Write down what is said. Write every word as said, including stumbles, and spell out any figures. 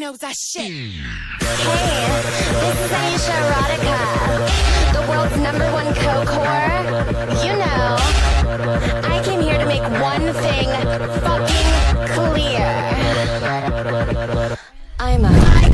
knows that shit. Hey, this is Aisha Erotica, the world's number one co-core. You know, I came here to make one thing fucking clear. I'm a